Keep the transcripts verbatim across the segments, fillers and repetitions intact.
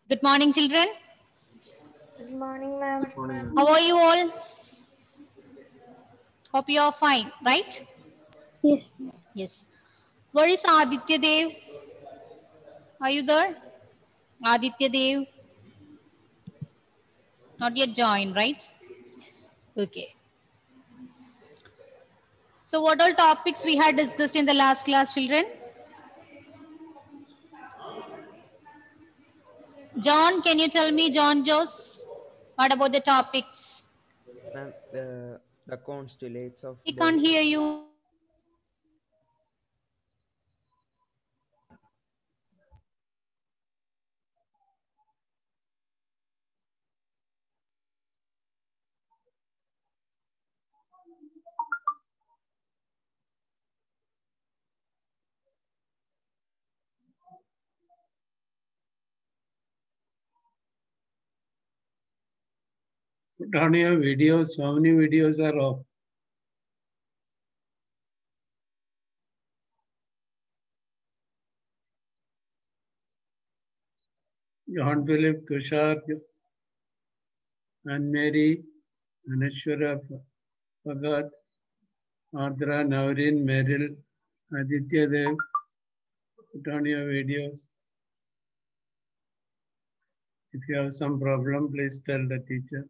Good morning, children. Good morning, ma'am. How are you all? Hope you are fine, right? Yes. Yes. Where is Aditya Dev? Are you there? Aditya Dev? Not yet joined, right? Okay. So what all topics we had discussed in the last class, children? John, can you tell me, John Jose, what about the topics? Ma'am, uh, the constellates of I Bose. can't hear you. Put on your videos. How many videos are off? John Philip, Tushar, and Mary, Anashwara, Bhagat, Ardra, Navrin, Meryl, Aditya Dev. Put on your videos. If you have some problem, please tell the teacher.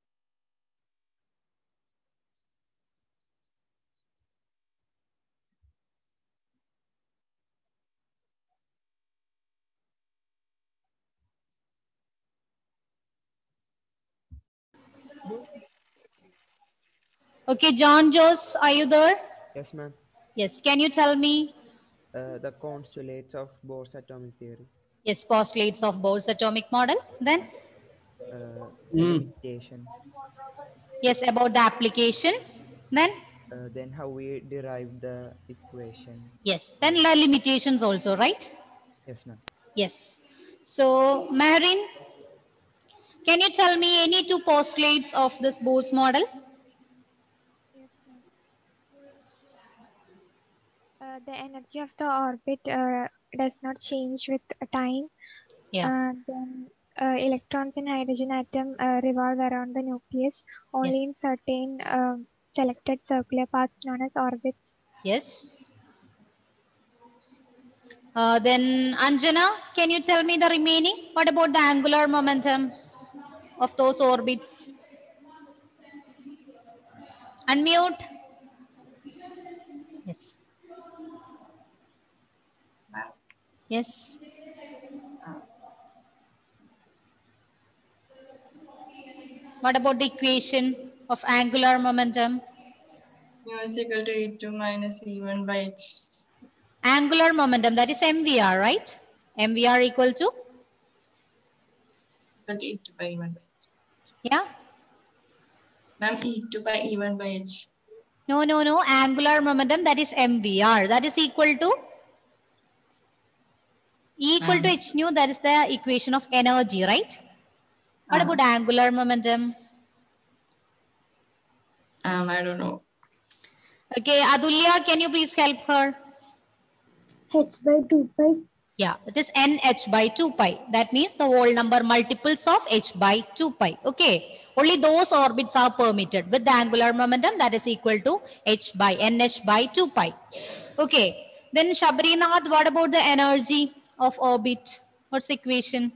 Okay, John Jose, are you there? Yes, ma'am. Yes. Can you tell me? Uh, the constellates of Bohr's atomic theory. Yes, postulates of Bohr's atomic model. Then? Uh, the Mm. limitations. Yes, about the applications. Then? Uh, then how we derive the equation. Yes. Then the limitations also, right? Yes, ma'am. Yes. So, Marin, can you tell me any two postulates of this Bohr's model? Yes, ma'am. Uh, the energy of the orbit uh, does not change with time. Yeah. Uh, then uh, electrons in hydrogen atom uh, revolve around the nucleus only in certain uh, selected circular paths known as orbits. Yes. Uh, then, Anjana, can you tell me the remaining? What about the angular momentum of those orbits? Unmute. Yes. Yes. What about the equation of angular momentum? mu is equal to E two minus E one by H. Angular momentum, that is M V R, right? M V R equal to? Equal to E two by E one by H. Yeah? Ma'am, E two by E one by H. No, no, no. Angular momentum, that is M V R. That is equal to? E equal to Um, H nu, that is the equation of energy, right? What um, about angular momentum? um, I don't know. Okay, Adulya, can you please help her? H by two pi. Yeah, it is N H by two pi. That means the whole number multiples of H by two pi. Okay. Only those orbits are permitted with the angular momentum that is equal to H by N H by two pi. Okay. Then Shabrinath, what about the energy of orbit? What's the equation?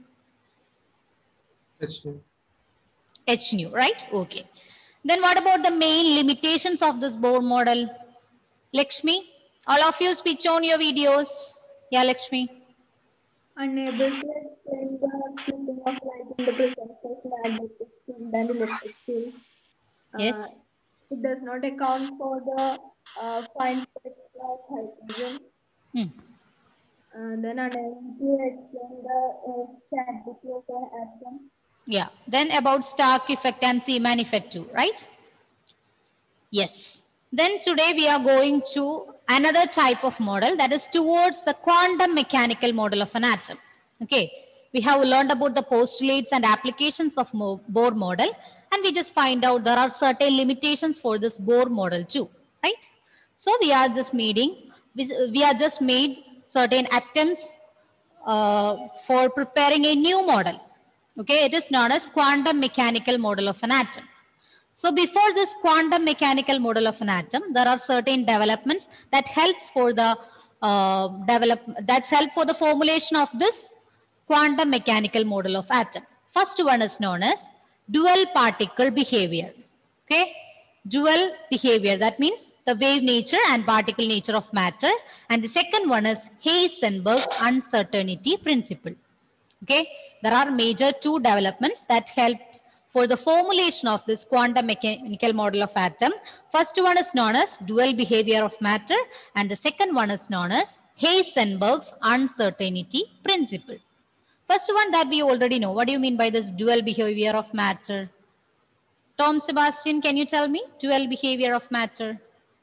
H two. H nu, right? Okay. Then what about the main limitations of this Bohr model? Lakshmi, all of you switch on your videos. Yeah, Lakshmi. Unable to explain the splitting of light in the presence of magnetic field and electric field. Yes. Uh, it does not account for the uh, fine spectra of hydrogen. Hmm. Uh, then unable to explain the uh, stability of an atom. Yeah. Then about Stark effect and Seaman effect too, right? Yes. Then today we are going to another type of model that is towards the quantum mechanical model of an atom. Okay. We have learned about the postulates and applications of Bohr model, and we just find out there are certain limitations for this Bohr model too, right? So we are just meeting, we are just made certain attempts uh, for preparing a new model. Okay, it is known as quantum mechanical model of an atom. So before this quantum mechanical model of an atom, there are certain developments that helps for the uh, develop that's help for the formulation of this quantum mechanical model of atom. First one is known as dual particle behavior. Okay, dual behavior, that means the wave nature and particle nature of matter. And the second one is Heisenberg's uncertainty principle. Okay, there are major two developments that helps for the formulation of this quantum mechanical model of atom. First one is known as dual behavior of matter, and the second one is known as Heisenberg's uncertainty principle. First one that we already know. What do you mean by this dual behavior of matter? Tom Sebastian, can you tell me dual behavior of matter?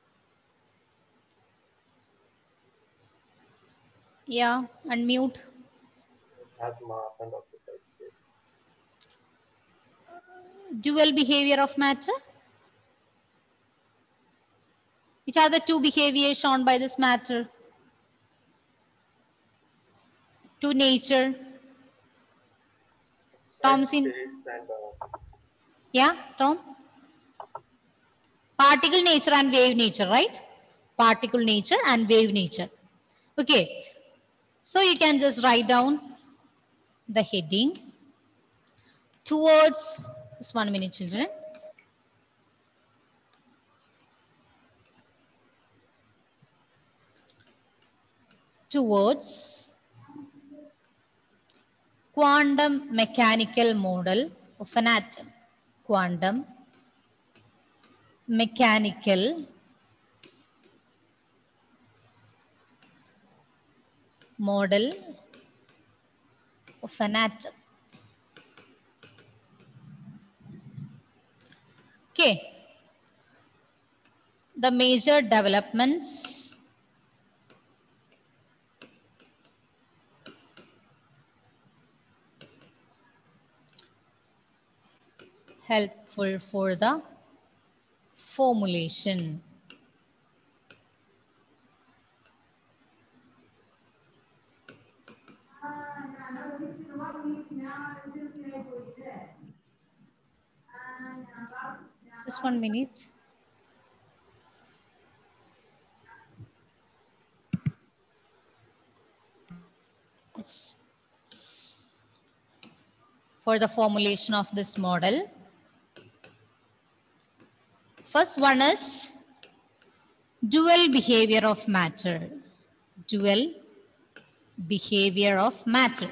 Yeah, unmute. Has mass and occupies space. Dual behavior of matter? Which are the two behaviors shown by this matter? To nature. Tom's in. And, uh, Yeah, Tom? Particle nature and wave nature, right? Particle nature and wave nature. Okay. So you can just write down the heading towards, just one minute children. Towards quantum mechanical model of an atom. Quantum mechanical model of an atom. Okay. The major developments helpful for the formulation. Just one minute. Yes. For the formulation of this model, first one is dual behavior of matter. Dual behavior of matter.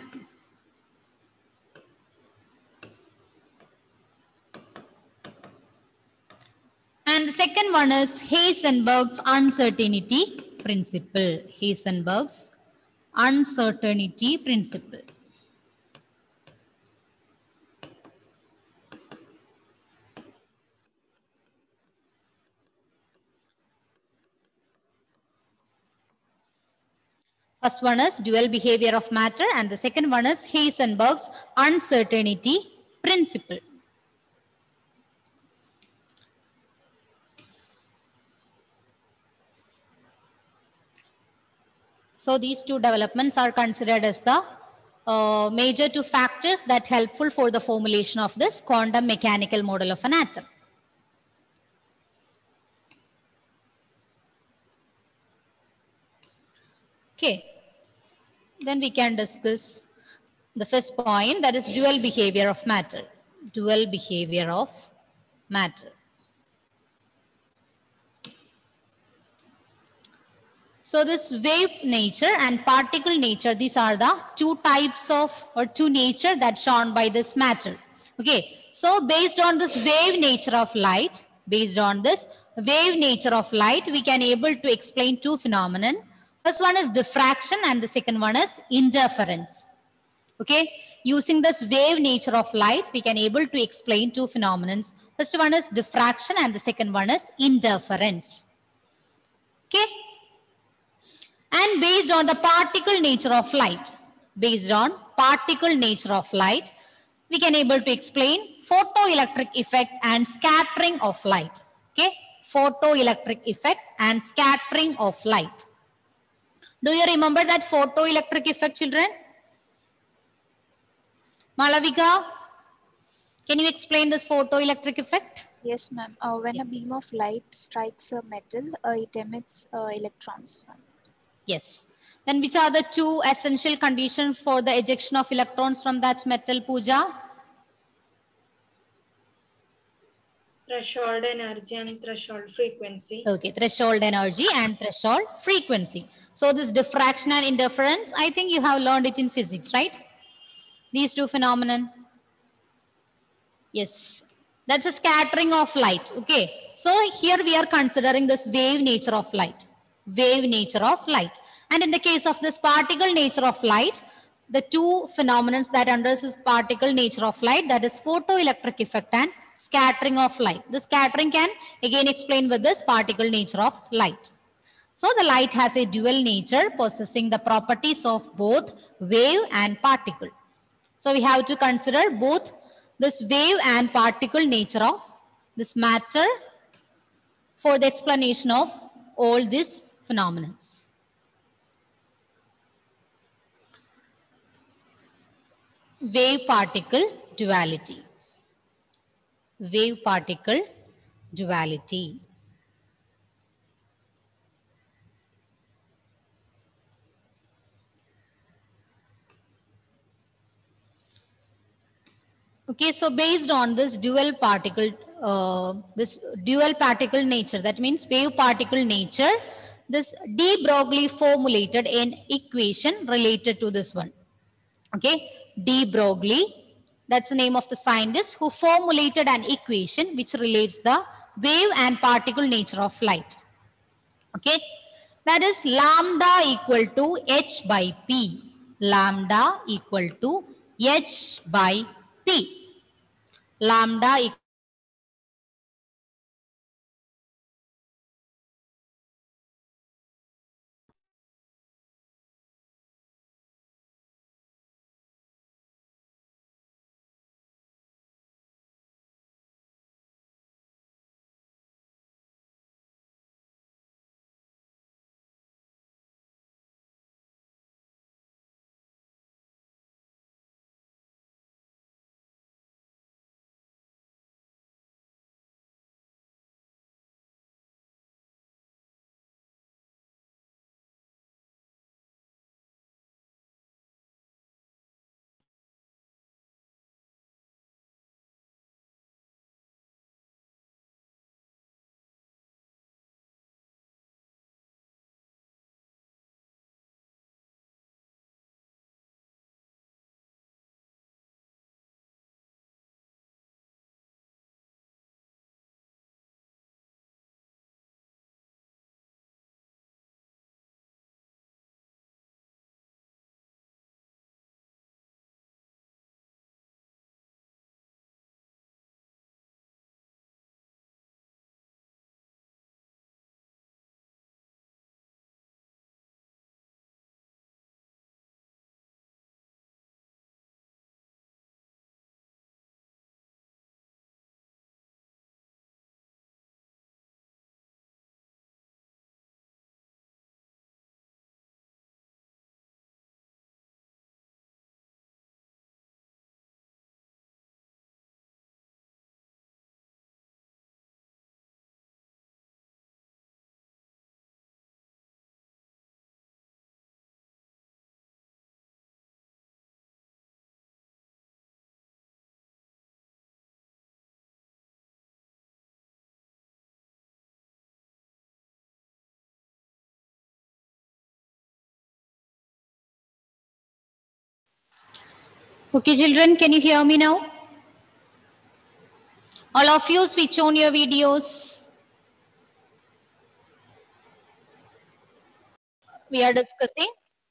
And the second one is Heisenberg's uncertainty principle. Heisenberg's uncertainty principle. First one is dual behavior of matter and the second one is Heisenberg's uncertainty principle. So these two developments are considered as the uh, major two factors that helpful for the formulation of this quantum mechanical model of an atom. Okay, then we can discuss the first point, that is dual behavior of matter. Dual behavior of matter. So this wave nature and particle nature, these are the two types of or two nature that's shown by this matter. Okay, so based on this wave nature of light, based on this wave nature of light, we can able to explain two phenomena. First one is diffraction and the second one is interference. Okay, using this wave nature of light, we can able to explain two phenomena. First one is diffraction and the second one is interference. Okay. And based on the particle nature of light, based on particle nature of light, we can able to explain photoelectric effect and scattering of light. Okay, photoelectric effect and scattering of light. Do you remember that photoelectric effect, children? Malavika, can you explain this photoelectric effect? Yes, ma'am. Uh, when a beam of light strikes a metal, uh, it emits uh, electrons. Yes. Then which are the two essential conditions for the ejection of electrons from that metal, Pooja? Threshold energy and threshold frequency. Okay, threshold energy and threshold frequency. So this diffraction and interference, I think you have learned it in physics, right? These two phenomenon. Yes, that's a scattering of light. Okay, so here we are considering this wave nature of light. Wave nature of light. And in the case of this particle nature of light, the two phenomena that under this particle nature of light, that is photoelectric effect and scattering of light. The scattering can again explain with this particle nature of light. So the light has a dual nature possessing the properties of both wave and particle. So we have to consider both this wave and particle nature of this matter for the explanation of all these phenomena. Wave particle duality. Wave particle duality. Okay, so based on this dual particle, uh, this dual particle nature, that means wave particle nature, this de Broglie formulated an equation related to this one. Okay, de Broglie, that's the name of the scientist who formulated an equation which relates the wave and particle nature of light. Okay, that is lambda equal to h by p. Lambda equal to h by p. Lambda equal Okay, children, can you hear me now? All of you switch on your videos. We are discussing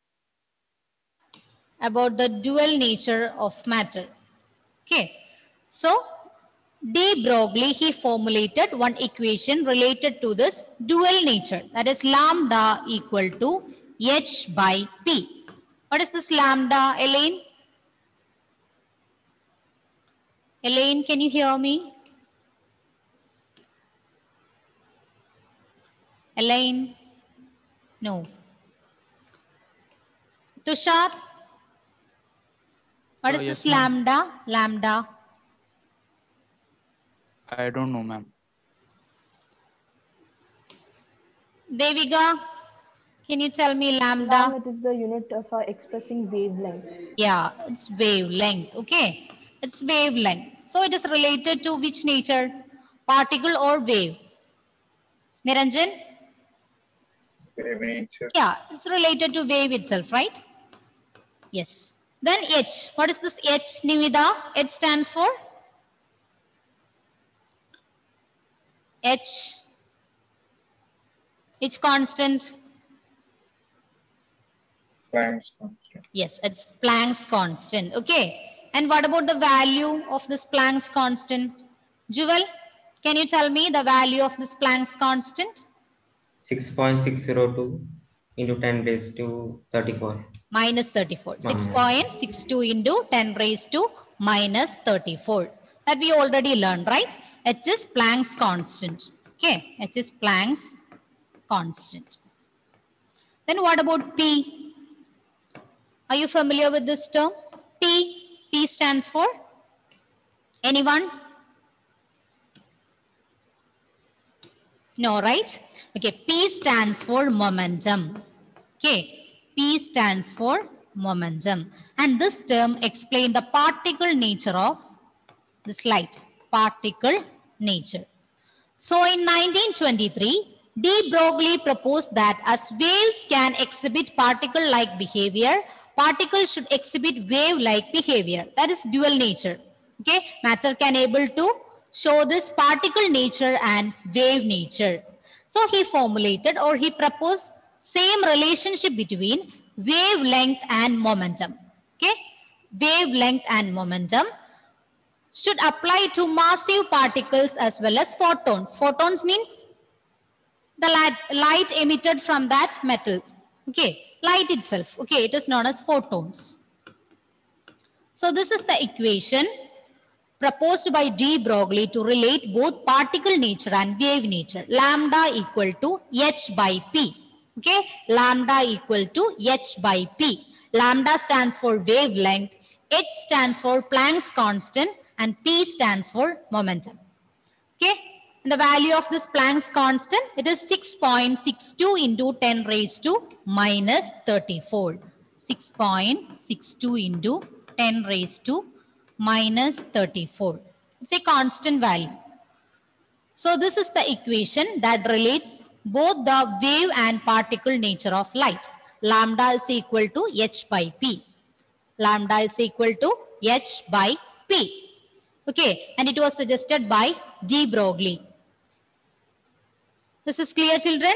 about the dual nature of matter. Okay, so de Broglie, he formulated one equation related to this dual nature, that is lambda equal to h by p. What is this lambda, Elaine? Elaine, can you hear me? Elaine? No. Tushar? What Uh, is yes, this ma'am. lambda? Lambda. I don't know, ma'am. Devika, can you tell me lambda? Ma'am, it is the unit for expressing wavelength. Yeah, it's wavelength. Okay, it's wavelength. So it is related to which nature? Particle or wave? Niranjan? Wave nature. Yeah, it's related to wave itself, right? Yes. Then H. What is this H, Nivida? H stands for? H. H constant. Planck's constant. Yes, it's Planck's constant. Okay. And what about the value of this Planck's constant? Jewel, can you tell me the value of this Planck's constant? six point six zero two into ten raised to thirty-four. Minus thirty-four. Minus. six point six two into ten raised to minus thirty-four. That we already learned, right? H is Planck's constant. Okay. H is Planck's constant. Then what about P? Are you familiar with this term? P. P stands for? Anyone? No, right? Okay. P stands for momentum. Okay. P stands for momentum. And this term explains the particle nature of this light. Particle nature. So in nineteen twenty-three, de Broglie proposed that as waves can exhibit particle-like behavior, particles should exhibit wave-like behavior. That is dual nature. Okay, matter can able to show this particle nature and wave nature. So he formulated or he proposed same relationship between wavelength and momentum. Okay, wavelength and momentum should apply to massive particles as well as photons. Photons means the light, light emitted from that metal. Okay, light itself. Okay, it is known as photons. So this is the equation proposed by de Broglie to relate both particle nature and wave nature. Lambda equal to h by p. Okay, lambda equal to h by p. Lambda stands for wavelength, h stands for Planck's constant, and p stands for momentum. Okay, and the value of this Planck's constant, it is six point six two into ten raised to minus thirty-four. six point six two into ten raised to minus thirty-four. It's a constant value. So this is the equation that relates both the wave and particle nature of light. Lambda is equal to h by p. Lambda is equal to h by p. Okay, and it was suggested by de Broglie. This is clear, children?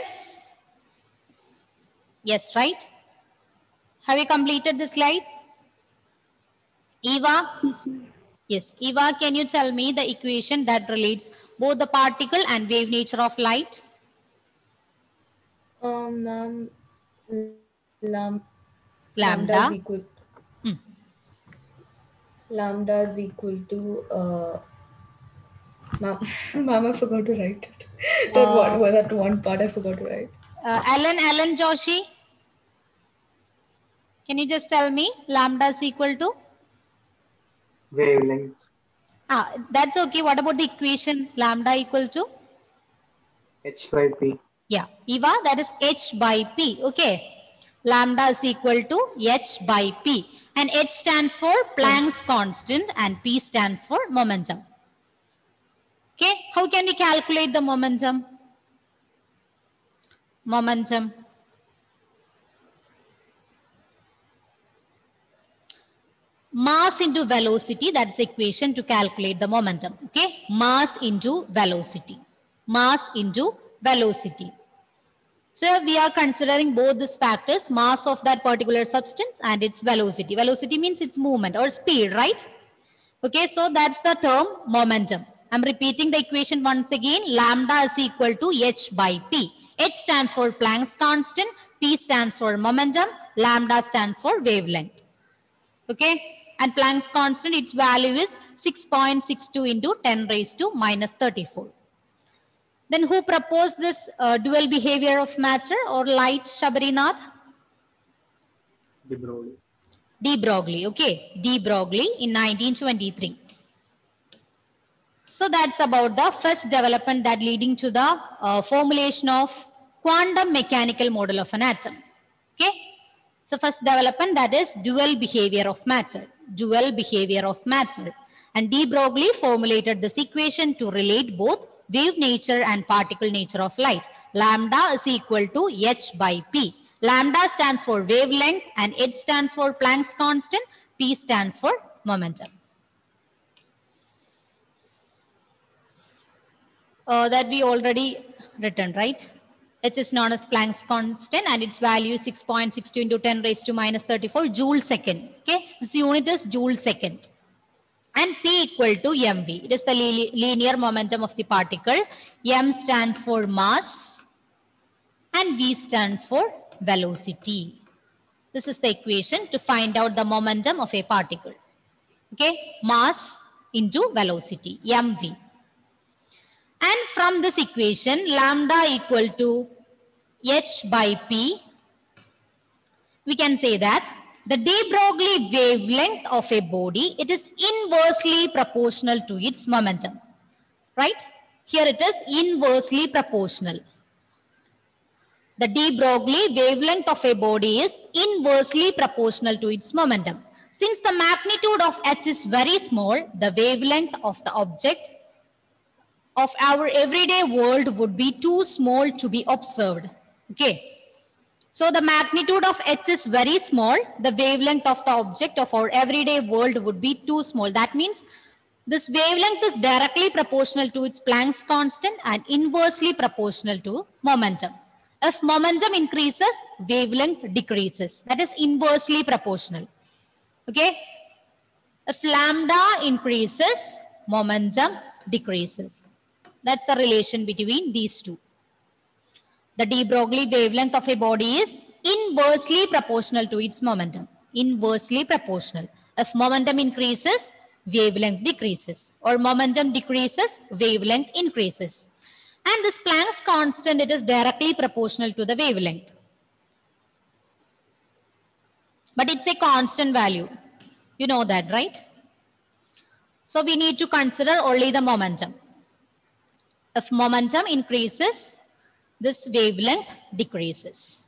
Yes, right? Have you completed the slide? Eva? Yes, ma'am. Yes, Eva, can you tell me the equation that relates both the particle and wave nature of light? Um, ma'am, lam Lambda. lambda is equal. Hmm. Lambda is equal to. Uh, ma'am, ma'am, I forgot to write it. That Uh, one, that one part I forgot to write. Uh, Alan, Alan Joshi, can you just tell me lambda is equal to? Wavelength. Ah, that's okay. What about the equation lambda equal to? H by P. Yeah, Eva, that is h by p. Okay, lambda is equal to h by p, and h stands for Planck's constant and p stands for momentum. Okay, how can we calculate the momentum? Momentum. Mass into velocity, that's the equation to calculate the momentum. Okay, mass into velocity. Mass into velocity. So we are considering both these factors, mass of that particular substance and its velocity. Velocity means its movement or speed, right? Okay, so that's the term momentum. I'm repeating the equation once again. Lambda is equal to h by p. H stands for Planck's constant, p stands for momentum, lambda stands for wavelength. Okay, and Planck's constant, its value is six point six two into ten raised to minus thirty-four. Then who proposed this uh, dual behavior of matter or light, Shabarinath? De Broglie. de Broglie, okay, de Broglie in nineteen twenty-three. So that's about the first development that leading to the uh, formulation of quantum mechanical model of an atom. Okay. So first development, that is dual behavior of matter, dual behavior of matter. And de Broglie formulated this equation to relate both wave nature and particle nature of light. Lambda is equal to h by p. Lambda stands for wavelength and h stands for Planck's constant, p stands for momentum. Uh, that we already written, right? H is known as Planck's constant and its value is six point six two into ten raised to minus thirty-four joule second. Okay, this unit is joule second. And P equal to mv. It is the li linear momentum of the particle. M stands for mass and V stands for velocity. This is the equation to find out the momentum of a particle. Okay, mass into velocity, mv. And from this equation, lambda equal to h by p, we can say that the de Broglie wavelength of a body, it is inversely proportional to its momentum, right? Here it is inversely proportional. The de Broglie wavelength of a body is inversely proportional to its momentum. Since the magnitude of h is very small, the wavelength of the object of our everyday world would be too small to be observed. Okay. So the magnitude of h is very small. The wavelength of the object of our everyday world would be too small. That means this wavelength is directly proportional to its Planck's constant and inversely proportional to momentum. If momentum increases, wavelength decreases. That is inversely proportional. Okay. If lambda increases, momentum decreases. That's the relation between these two. The de Broglie wavelength of a body is inversely proportional to its momentum. Inversely proportional. If momentum increases, wavelength decreases. Or momentum decreases, wavelength increases. And this Planck's constant, it is directly proportional to the wavelength. But it's a constant value. You know that, right? So we need to consider only the momentum. If momentum increases, this wavelength decreases.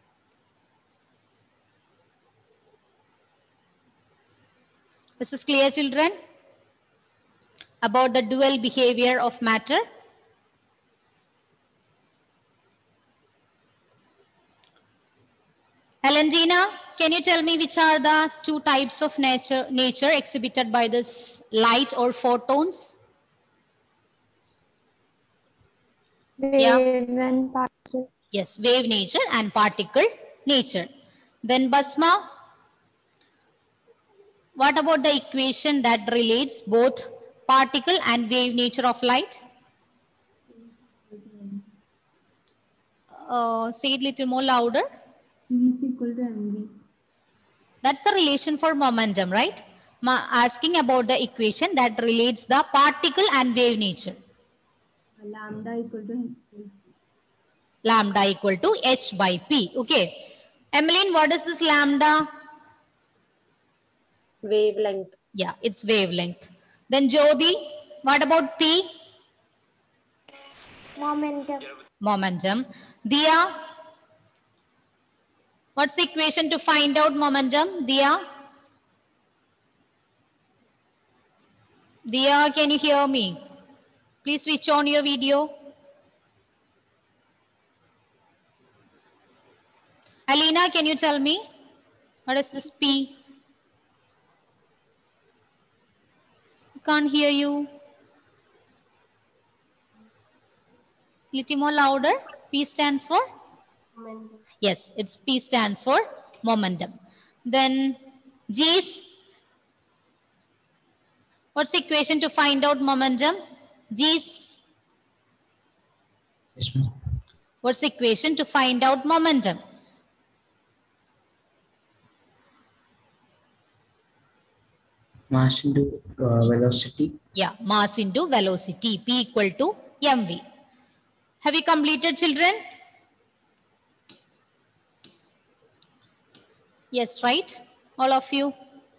This is clear, children? About the dual behavior of matter. Valentina, can you tell me which are the two types of nature, nature exhibited by this light or photons? Wave Yeah. and particle. Yes, wave nature and particle nature. Then Basma, what about the equation that relates both particle and wave nature of light? Uh, say it a little more louder. E is equal to mv. That's the relation for momentum, right? Ma asking about the equation that relates the particle and wave nature. Lambda equal to h by p. Lambda equal to h by p. Okay. Emmeline, what is this lambda? Wavelength. Yeah, it's wavelength. Then Jyoti, what about p? Momentum. Momentum. Dia, what's the equation to find out momentum? Dia? Dia, can you hear me? Please switch on your video. Alina, can you tell me? What is this P? I can't hear you. Little more louder. P stands for? Momentum. Yes, it's P stands for momentum. Then G's. What's the equation to find out momentum? G's. Yes, ma'am. What's the equation to find out momentum? Mass into uh, velocity. Yeah, mass into velocity. P equal to mv. Have you completed, children? Yes, right? All of you?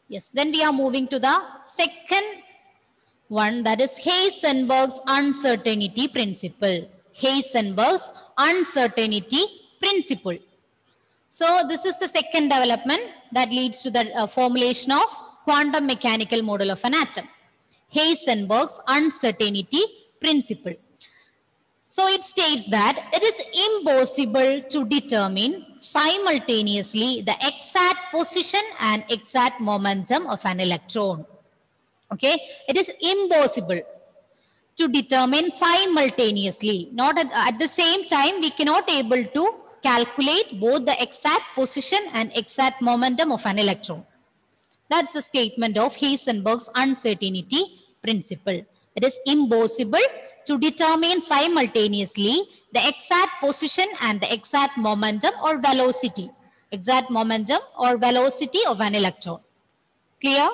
Yes, then we are moving to the second one, that is Heisenberg's uncertainty principle. Heisenberg's uncertainty principle. So this is the second development that leads to the uh, formulation of quantum mechanical model of an atom. Heisenberg's uncertainty principle. So it states that it is impossible to determine simultaneously the exact position and exact momentum of an electron. Okay, it is impossible to determine simultaneously. Not at, at the same time, we cannot able to calculate both the exact position and exact momentum of an electron. That's the statement of Heisenberg's uncertainty principle. It is impossible to determine simultaneously the exact position and the exact momentum or velocity. Exact momentum or velocity of an electron. Clear?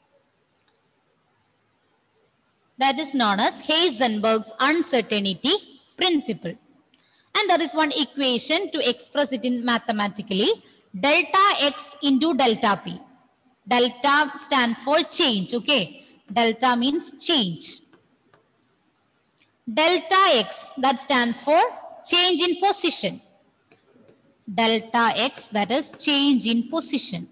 That is known as Heisenberg's uncertainty principle. And there is one equation to express it in mathematically. Delta x into delta p. Delta stands for change, okay? Delta means change. Delta x, that stands for change in position. Delta x, that is change in position.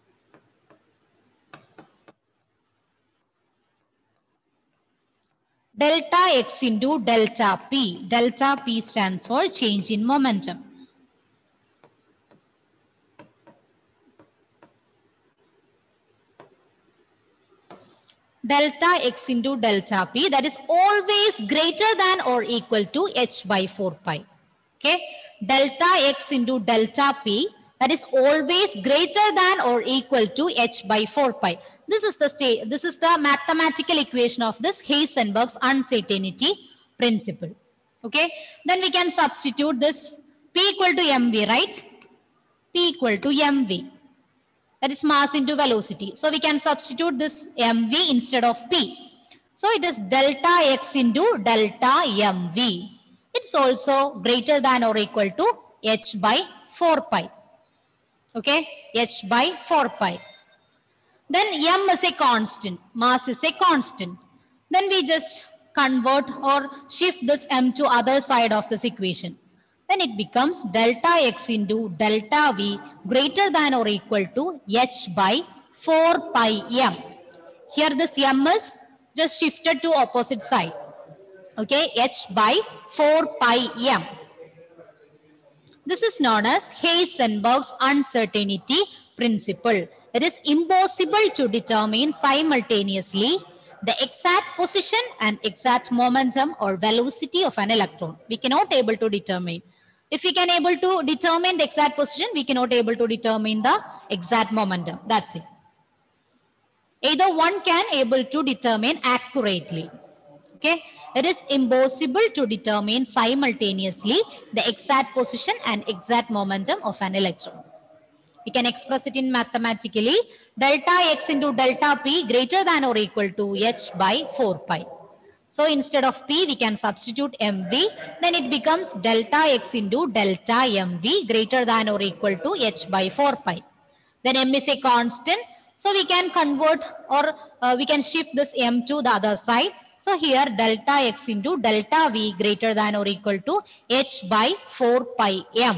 Delta x into delta p. Delta p stands for change in momentum. Delta x into delta p, that is always greater than or equal to h by four pi. Okay. Delta x into delta p, that is always greater than or equal to h by four pi. This is the state, this is the mathematical equation of this Heisenberg's uncertainty principle. Okay. Then we can substitute this P equal to mv, right? P equal to mv. That is mass into velocity. So we can substitute this mv instead of P. So it is delta x into delta mv. It's also greater than or equal to h by four pi. Okay. H by four pi. Then m is a constant, mass is a constant. Then we just convert or shift this m to other side of this equation. Then it becomes delta x into delta v greater than or equal to h by four pi m. Here this m is just shifted to opposite side. Okay, h by four pi m. This is known as Heisenberg's uncertainty principle. It is impossible to determine simultaneously the exact position and exact momentum or velocity of an electron. We cannot able to determine. If we can able to determine the exact position, we cannot able to determine the exact momentum. That's it. Either one can able to determine accurately. Okay. It is impossible to determine simultaneously the exact position and exact momentum of an electron. We can express it in mathematically. Delta x into delta p greater than or equal to h by four pi. So instead of p, we can substitute mv. Then it becomes delta x into delta mv greater than or equal to h by four pi. Then m is a constant. So we can convert or uh, we can shift this m to the other side. So here delta x into delta v greater than or equal to h by four pi m.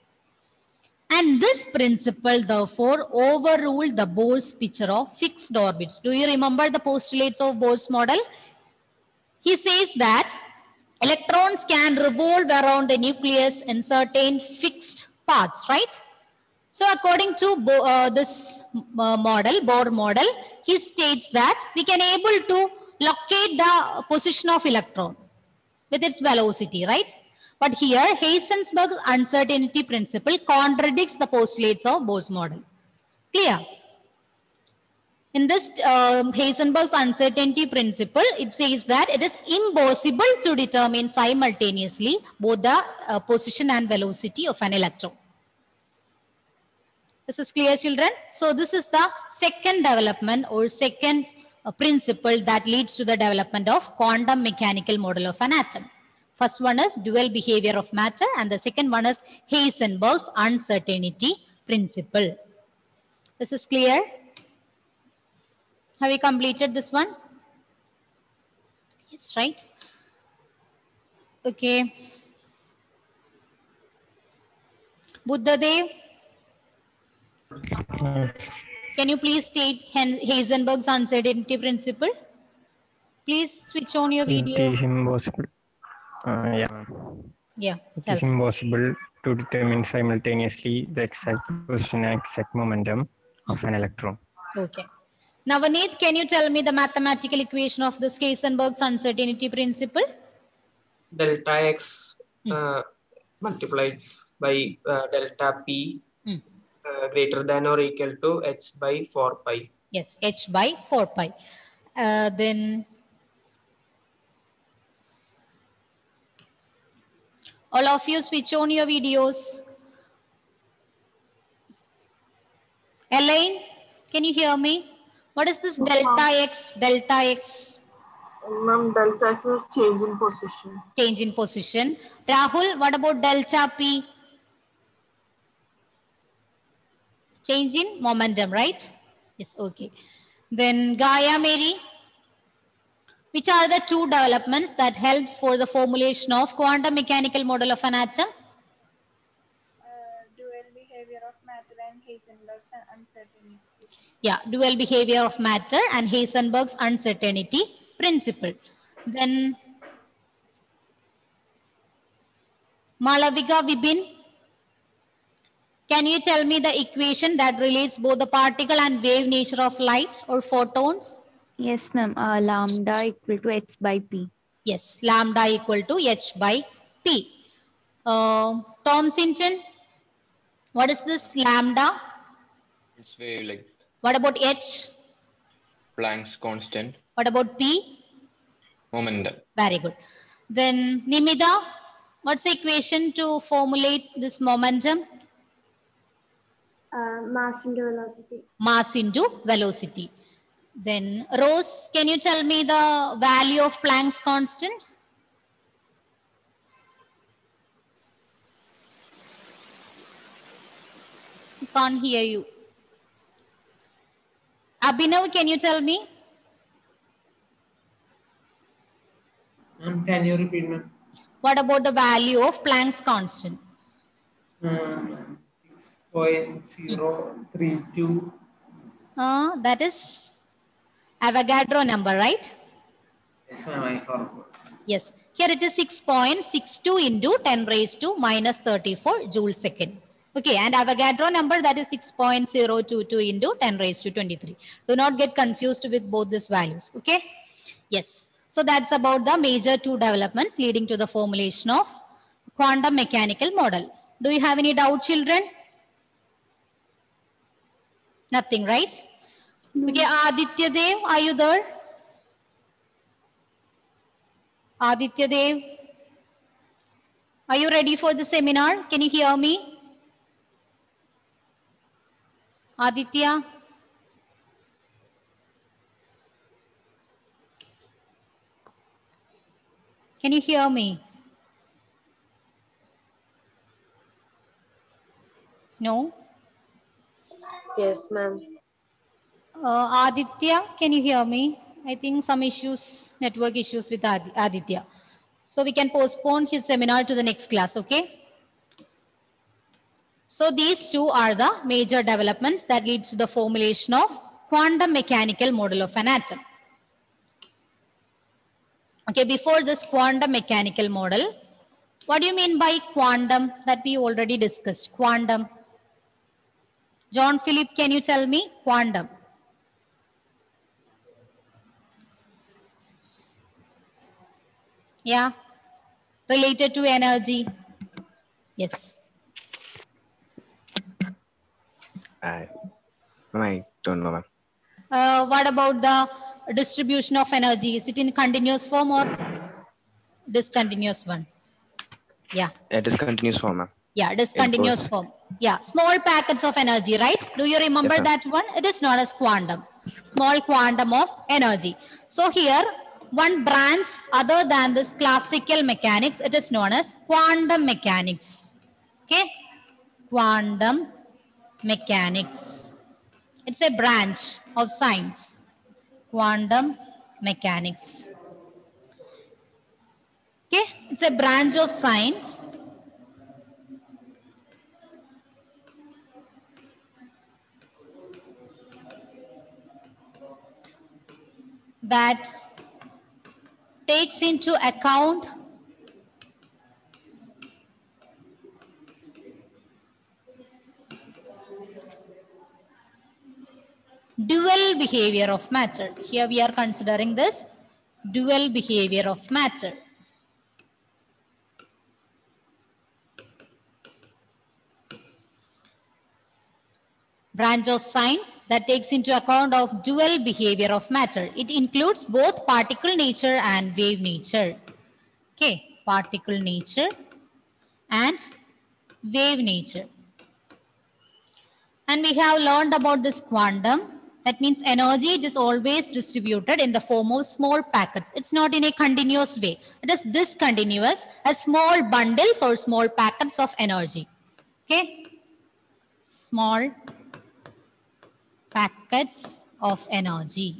And this principle therefore overruled the Bohr's picture of fixed orbits. Do you remember the postulates of Bohr's model? He says that electrons can revolve around the nucleus in certain fixed paths, right? So according to Bo uh, this uh, model, Bohr model, he states that we can able to locate the position of electron with its velocity, right? But here, Heisenberg's uncertainty principle contradicts the postulates of Bohr's model. Clear? In this uh, Heisenberg's uncertainty principle, it says that it is impossible to determine simultaneously both the uh, position and velocity of an electron. This is clear, children? So this is the second development or second uh, principle that leads to the development of quantum mechanical model of an atom. First one is dual behavior of matter and the second one is Heisenberg's uncertainty principle. This is clear? Have you completed this one? Yes, right? Okay. Buddhadev, can you please state Heisenberg's uncertainty principle? Please switch on your video. It is impossible. Uh, yeah. Yeah. It Tell is me. impossible to determine simultaneously the exact position and exact momentum of an electron. Okay. Navaneet, can you tell me the mathematical equation of this Heisenberg's uncertainty principle? Delta x uh, multiplied by uh, delta p Hmm. uh, greater than or equal to h by four pi. Yes, h by four pi. Uh, then all of you switch on your videos. Elaine, can you hear me? What is this delta x? Delta x? Ma'am, delta x is change in position. Change in position. Rahul, what about delta p? Change in momentum, right? Yes, okay. Then Gaia Mary, which are the two developments that helps for the formulation of quantum mechanical model of an atom? Dual behavior of matter and Heisenberg's uncertainty. Yeah, dual behavior of matter and Heisenberg's uncertainty principle. Then Malavika Vibin, can you tell me the equation that relates both the particle and wave nature of light or photons? Yes, ma'am. Uh, lambda equal to h by p. Yes, lambda equal to h by p. Uh, Tom Sinton, what is this lambda? It's wavelength. What about h? Planck's constant. What about p? Momentum. Very good. Then Nimida, what's the equation to formulate this momentum? Uh, mass into velocity. Mass into velocity. Then Rose, can you tell me the value of Planck's constant? I can't hear you. Abhinav, can you tell me? Um, can you repeat, ma'am? What about the value of Planck's constant? Um, six point zero three two. Uh, that is Avogadro number, right? Yes, ma'am, I forgot. Yes. Here it is six point six two into ten raised to minus thirty-four joule second. Okay, and Avogadro number, that is six point zero two two into ten raised to twenty-three. Do not get confused with both these values. Okay. Yes. So that's about the major two developments leading to the formulation of quantum mechanical model. Do you have any doubt, children? Nothing, right? Okay, Aditya Dev, are you there? Aditya Dev, are you ready for the seminar? Can you hear me? Aditya? Can you hear me? No? Yes, ma'am. Uh, Aditya, can you hear me? I think some issues, network issues with Adi- Aditya. So we can postpone his seminar to the next class, okay? So these two are the major developments that leads to the formulation of quantum mechanical model of an atom. Okay, before this quantum mechanical model, what do you mean by quantum that we already discussed? Quantum. John Philip, can you tell me quantum? Yeah, related to energy. Yes. I, I don't know, ma'am. Uh, what about the distribution of energy? Is it in continuous form or discontinuous one? Yeah. It is continuous form, ma'am. Yeah, discontinuous Impulse. form. Yeah, small packets of energy, right? Do you remember Yes, ma'am. that one? It is known as quantum. Small quantum of energy. So here, one branch other than this classical mechanics, it is known as quantum mechanics. Okay? Quantum mechanics. It's a branch of science. quantum mechanics. Okay, it's a branch of science that takes into account dual behavior of matter. Here we are considering this dual behavior of matter. Branch of science that takes into account of dual behavior of matter. It includes both particle nature and wave nature. Okay, particle nature and wave nature. And we have learned about this quantum. That means energy, it is always distributed in the form of small packets. It's not in a continuous way. It is discontinuous as small bundles or small packets of energy. Okay, small packets of energy.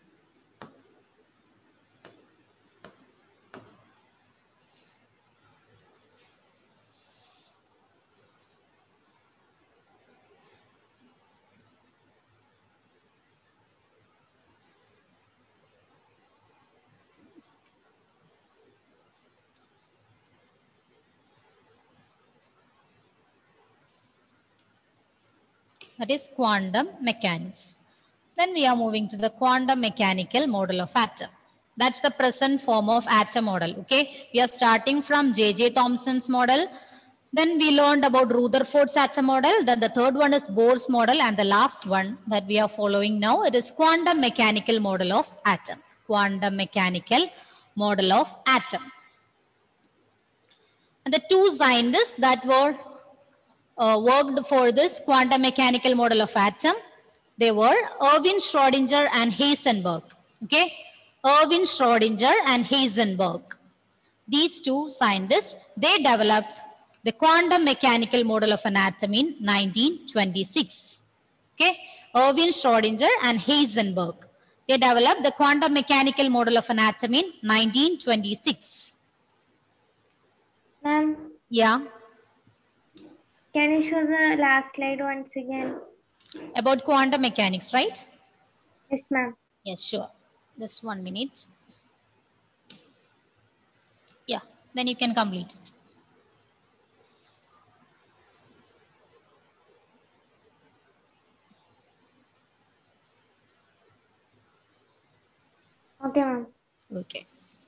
That is quantum mechanics. Then we are moving to the quantum mechanical model of atom. That's the present form of atom model. Okay, we are starting from J J Thomson's model. Then we learned about Rutherford's atom model. Then the third one is Bohr's model, and the last one that we are following now, it is quantum mechanical model of atom. Quantum mechanical model of atom. And the two scientists that were uh, worked for this quantum mechanical model of atom, they were Erwin Schrödinger and Heisenberg. Okay, Erwin Schrödinger and Heisenberg. These two scientists, they developed the quantum mechanical model of an atom in nineteen twenty-six. Okay, Erwin Schrödinger and Heisenberg. They developed the quantum mechanical model of an atom in nineteen twenty-six. Ma'am, Yeah. can you show the last slide once again? About quantum mechanics, right? Yes, ma'am. Yes, sure. Just one minute. Yeah, then you can complete it. Okay, ma'am. Okay.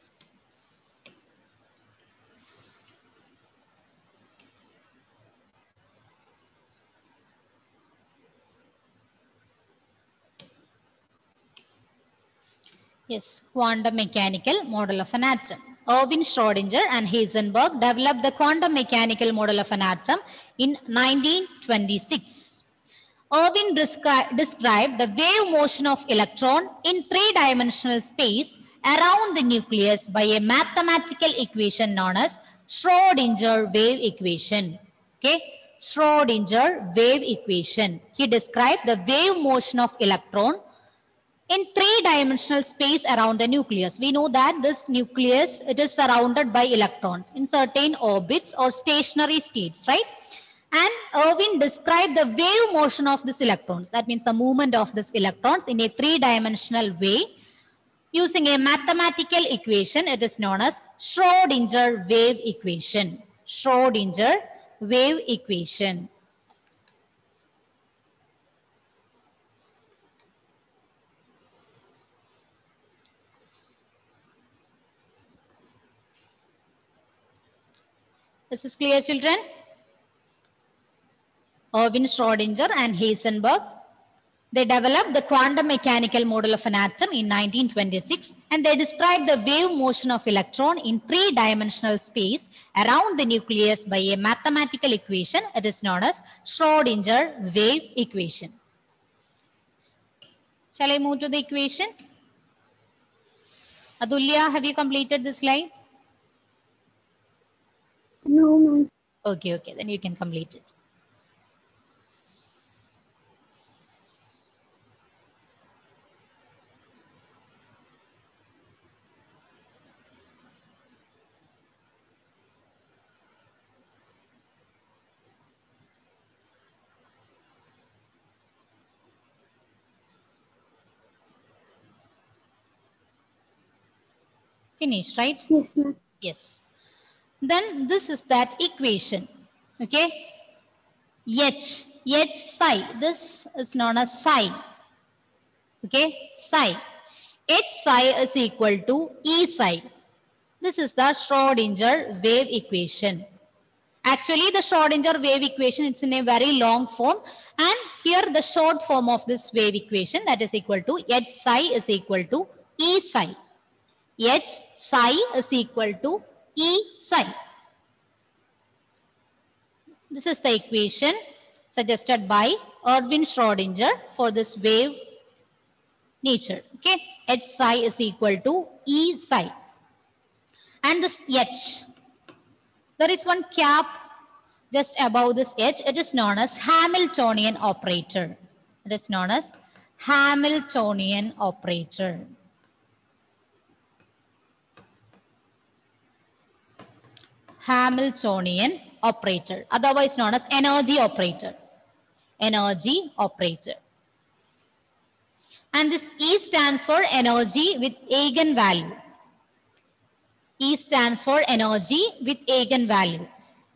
Yes, quantum mechanical model of an atom. Erwin Schrödinger and Heisenberg developed the quantum mechanical model of an atom in nineteen twenty-six. Erwin descri- described the wave motion of electron in three-dimensional space around the nucleus by a mathematical equation known as Schrödinger wave equation. Okay, Schrödinger wave equation. He described the wave motion of electron in three-dimensional space around the nucleus. We know that this nucleus, it is surrounded by electrons in certain orbits or stationary states, right? And Erwin described the wave motion of these electrons. That means the movement of these electrons in a three-dimensional way using a mathematical equation. It is known as Schrödinger wave equation. Schrödinger wave equation. This is clear, children? Erwin Schrödinger and Heisenberg, they developed the quantum mechanical model of an atom in nineteen twenty-six, and they described the wave motion of electron in three-dimensional space around the nucleus by a mathematical equation. It is known as Schrödinger wave equation. Shall I move to the equation? Adulya, have you completed this slide? No, ma'am. Okay, okay, then you can complete it. Finished, right? Yes, ma'am. Yes. Then this is that equation. Okay. H, H psi. This is known as psi. Okay. Psi. H psi is equal to E psi. This is the Schrodinger wave equation. Actually, the Schrodinger wave equation, it's in a very long form. And here the short form of this wave equation, that is equal to H psi is equal to E psi. H psi is equal to E psi. This is the equation suggested by Erwin Schrodinger for this wave nature. Okay, H psi is equal to E psi. And this H, there is one cap just above this H. It is known as Hamiltonian operator. It is known as Hamiltonian operator. Hamiltonian operator, otherwise known as energy operator. Energy operator. And this E stands for energy with eigenvalue. E stands for energy with eigenvalue.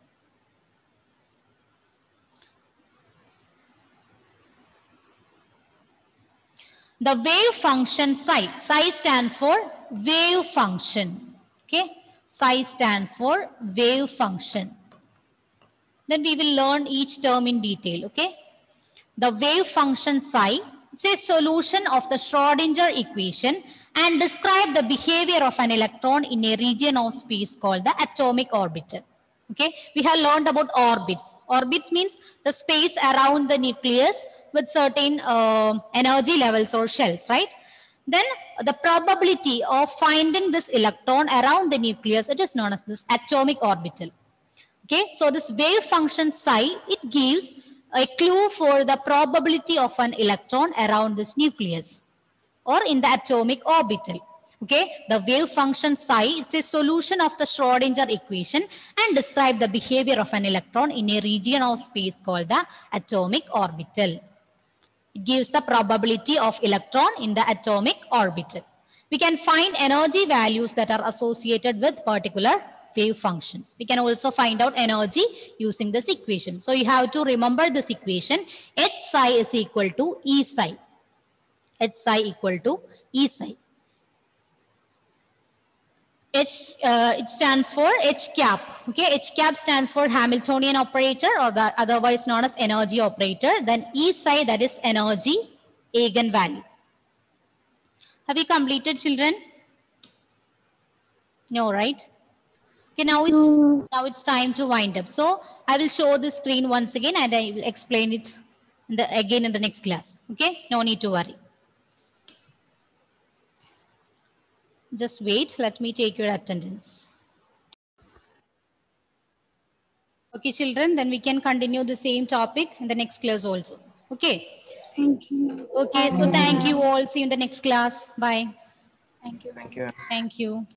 The wave function psi, psi stands for wave function. Okay, psi stands for wave function. Then we will learn each term in detail. Okay, the wave function psi is a solution of the Schrodinger equation and describe the behavior of an electron in a region of space called the atomic orbital. Okay, we have learned about orbits. Orbits means the space around the nucleus with certain uh, energy levels or shells, right? Then the probability of finding this electron around the nucleus, it is known as this atomic orbital. Okay, so this wave function psi, it gives a clue for the probability of an electron around this nucleus or in the atomic orbital. Okay, the wave function psi is a solution of the Schrodinger equation and describe the behavior of an electron in a region of space called the atomic orbital. It gives the probability of electron in the atomic orbital. We can find energy values that are associated with particular wave functions. We can also find out energy using this equation. So you have to remember this equation. H psi is equal to E psi. H psi equal to E psi. H, uh, it stands for H cap. Okay, H cap stands for Hamiltonian operator, or the otherwise known as energy operator. Then E psi, that is energy eigenvalue. Have you completed, children? No, right? Okay, now it's no. now it's time to wind up. So I will show the screen once again and I will explain it in the, again in the next class. Okay, no need to worry. Just wait, let me take your attendance. Okay, children, then we can continue the same topic in the next class also. Okay. Thank you. Okay, so thank you all. See you in the next class. Bye. Thank you. Thank you. Thank you.